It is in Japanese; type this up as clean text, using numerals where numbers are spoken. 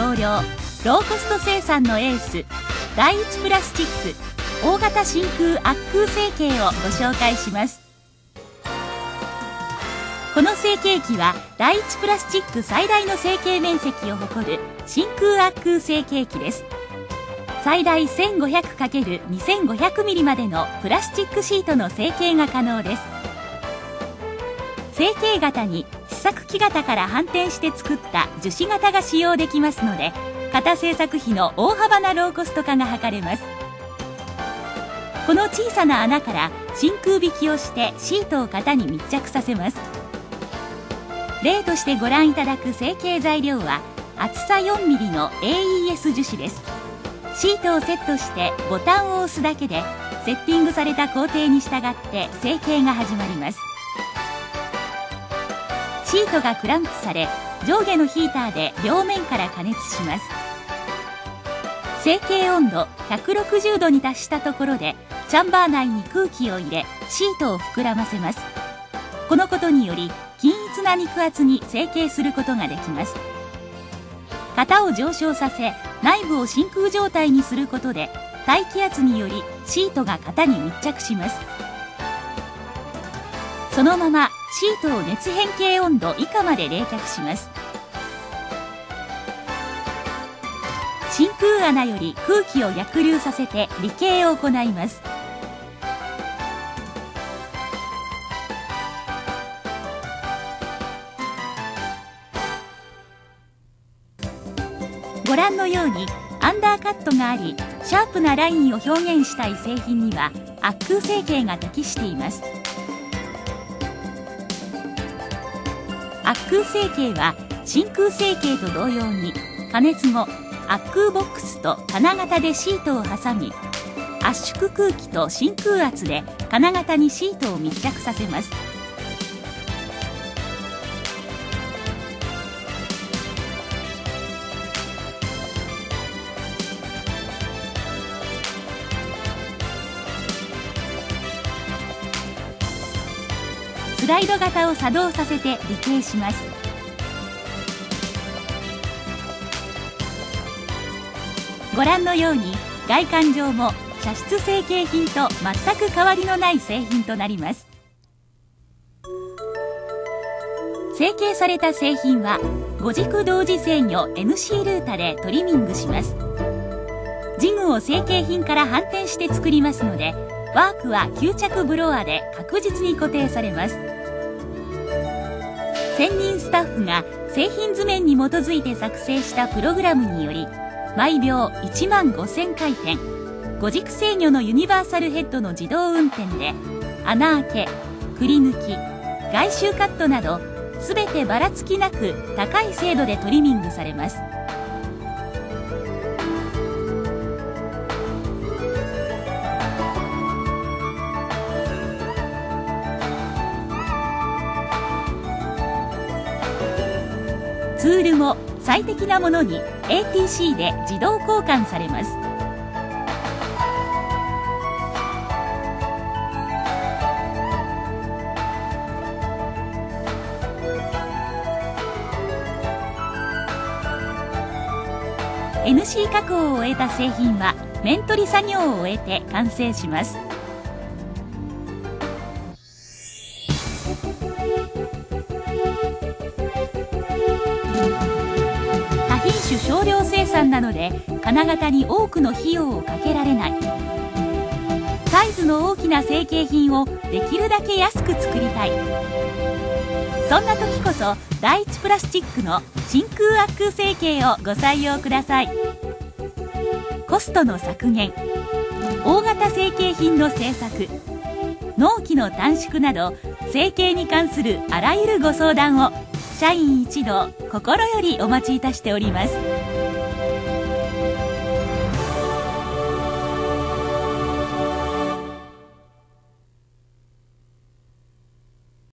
少量ローコスト生産のエース第一プラスチック大型真空圧空成形をご紹介します。この成形機は第一プラスチック最大の成形面積を誇る真空圧空成形機です。最大 1500×2500 ミリまでのプラスチックシートの成形が可能です。成形型に試作機型から反転して作った樹脂型が使用できますので、型製作費の大幅なローコスト化が図れます。この小さな穴から真空引きをしてシートを型に密着させます。例としてご覧いただく成形材料は厚さ 4mm の AES 樹脂です。シートをセットしてボタンを押すだけでセッティングされた工程に従って成形が始まります。シートがクランプされ上下のヒーターで両面から加熱します。成形温度160度に達したところでチャンバー内に空気を入れシートを膨らませます。このことにより均一な肉厚に成形することができます。型を上昇させ内部を真空状態にすることで大気圧によりシートが型に密着します。そのままシートを熱変形温度以下まで冷却します。真空穴より空気を逆流させて離型を行います。ご覧のようにアンダーカットがありシャープなラインを表現したい製品には圧空成形が適しています。圧空成形は真空成形と同様に加熱後圧空ボックスと金型でシートを挟み圧縮空気と真空圧で金型にシートを密着させます。スライド型を作動させて離型します。ご覧のように外観上も射出成形品と全く変わりのない製品となります。成形された製品は5軸同時制御 NC ルータでトリミングします。ジグを成形品から反転して作りますのでワークは吸着ブロアで確実に固定されます。専任スタッフが製品図面に基づいて作成したプログラムにより毎秒1万5000回転5軸制御のユニバーサルヘッドの自動運転で穴開け、くり抜き、外周カットなど全てばらつきなく高い精度でトリミングされます。ツールも最適なものに ATC で自動交換されます。NC 加工を終えた製品は面取り作業を終えて完成します。多品種少量生産なので金型に多くの費用をかけられない。サイズの大きな成形品をできるだけ安く作りたい。そんな時こそ第一プラスチックの真空圧空成形をご採用ください。コストの削減、大型成形品の製作、納期の短縮など成形に関するあらゆるご相談を社員一同心よりお待ちいたしております。